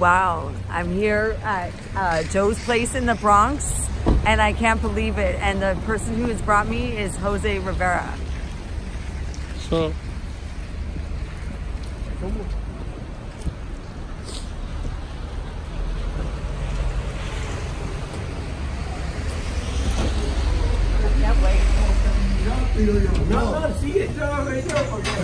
Wow, I'm here at Joe's place in the Bronx, and I can't believe it. And the person who has brought me is Jose Rivera. So, Can't wait. No, sí, estaba medio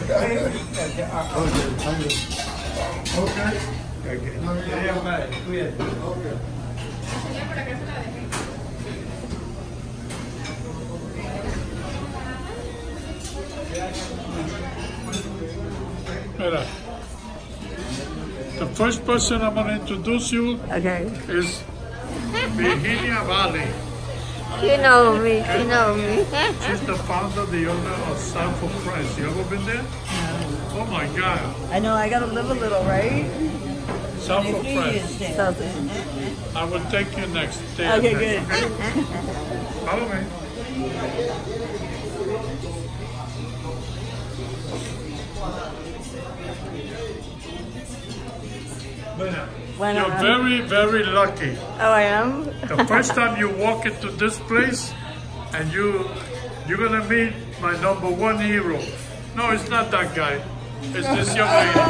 mira, the first person I'm going to introduce you is Virginia Valley. You know me, you know me. She's the founder, the owner of South of Friends. You ever been there? No. Oh my God. I know, I gotta live a little, right? South of Friends. I will take you next day. Okay, good. Follow me. You're very, very lucky. Oh, I am? The first time you walk into this place, and you're gonna meet my #1 hero. No, it's not that guy. It's this young lady.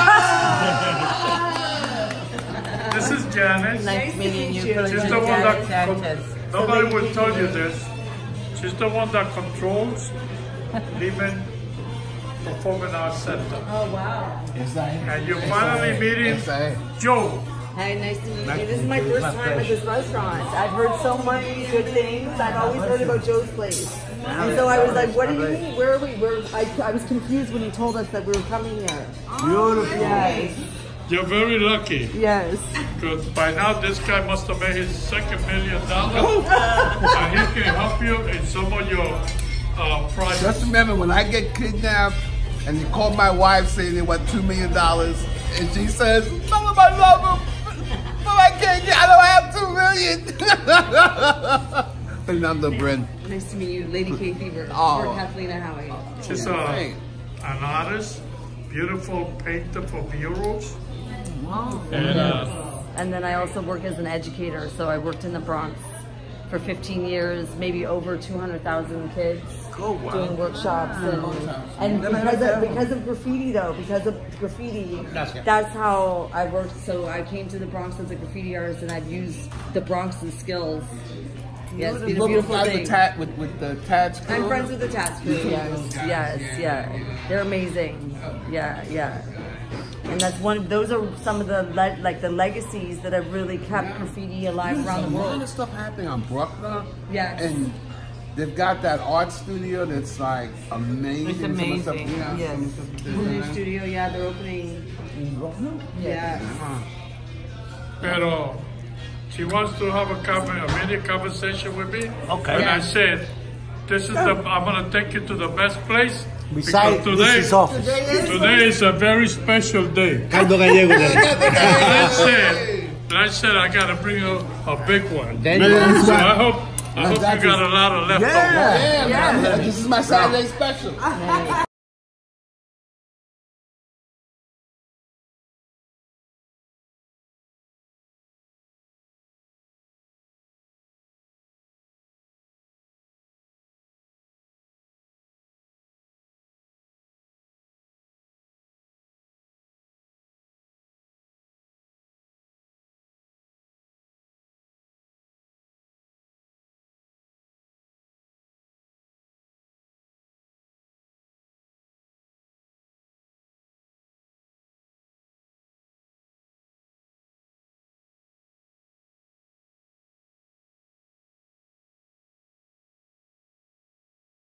This is Janice. Nice meeting you. She's the one that Sanchez. nobody will tell you this. She's the one that controls Lehman Performing Arts Center. Oh, wow. And you're finally meeting Joe. Hi, nice to meet you. This is my first time at this restaurant. I've heard so many good things. I've always heard about Joe's place. And so I was like, what do you mean? Where are we? I was confused when he told us that we were coming here. Beautiful. Yes. You're very lucky. Yes. Because by now this guy must have made his second $1 million. And he can help you in some of your projects. Just remember, when I get kidnapped and you call my wife saying they want $2 million, and she says, "Tell him I love him, but I don't have $2 million." Fernando, Brinn. Nice to meet you, Lady K Fever, or Kathleena Howie. She's an artist, beautiful painter for murals. Wow. And then I also work as an educator, so I worked in the Bronx for 15 years, maybe over 200,000 kids doing workshops. And because of graffiti though, that's how I worked. So I came to the Bronx as a graffiti artist, and I've used the Bronx's skills. Yes, it's been a beautiful thing. With the Tats crew? I'm friends with the Tats crew, yes. They're amazing, yeah. And that's those are some of the the legacies that have really kept graffiti alive around the world. A lot of stuff happening on Brooklyn. Yes. And they've got that art studio that's like amazing. It's amazing. Yes. New studio, they're opening. In Brooklyn? Yes. Pero she wants to have a mini conversation with me. Okay. And I said, this is I'm gonna take you to the best place. Besides, this is office. Today is a very special day. Caldo gallego. I said I gotta bring you a big one. So I hope you got a lot of leftovers. Yeah. This is my Saturday special.